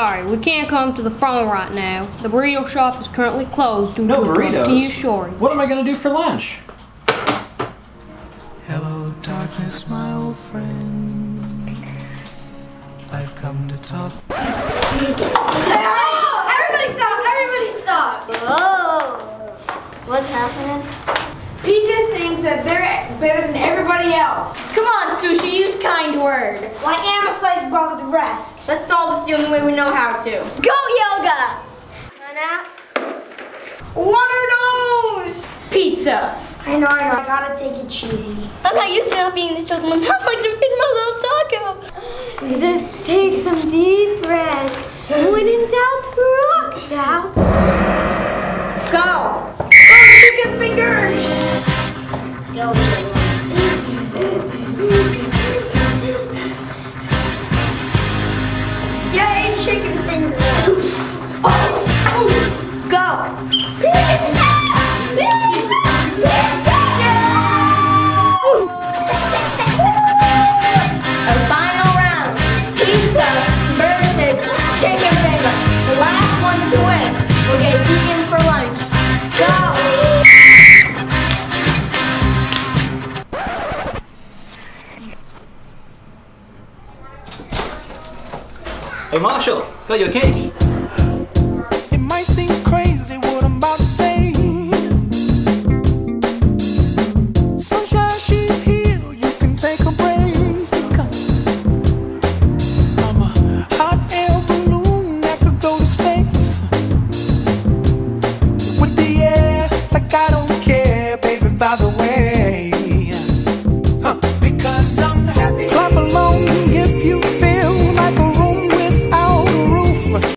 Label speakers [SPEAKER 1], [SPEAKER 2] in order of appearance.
[SPEAKER 1] sorry, we can't come to the phone right now. The burrito shop is currently closed due
[SPEAKER 2] No
[SPEAKER 1] to a
[SPEAKER 2] burritos?
[SPEAKER 1] tortilla shortage.
[SPEAKER 2] What am I gonna do for lunch?
[SPEAKER 3] Hello, darkness, my old friend. I've come to talk.
[SPEAKER 4] Everybody stop! Everybody stop!
[SPEAKER 5] Whoa! What's happening?
[SPEAKER 4] Pizza thinks that they're better than everybody else. Come on, Sushi, use kind words.
[SPEAKER 5] Well, I am a slice above the rest.
[SPEAKER 4] Let's solve this the only way we know how to.
[SPEAKER 5] Go, Yoga! Run out.
[SPEAKER 4] What are those? Pizza.
[SPEAKER 5] I know. I gotta take it cheesy.
[SPEAKER 6] I'm not used to not being this chocolate. How am I gonna feed my little taco?
[SPEAKER 5] Just take some deep breath. When in doubt, rock out.
[SPEAKER 4] Go. Go, chicken fingers.
[SPEAKER 5] Go.
[SPEAKER 4] Yay, chicken fingers. Go. A final round. Pizza versus chicken finger. The last one to win will get eaten for lunch. Go.
[SPEAKER 2] Hey Marshall, got your cake.
[SPEAKER 3] It might seem crazy what I'm about to say. Sunshine, she's here. You can take a break. I'm a hot air balloon that could go to space. With the air, like I don't care, baby, by the way.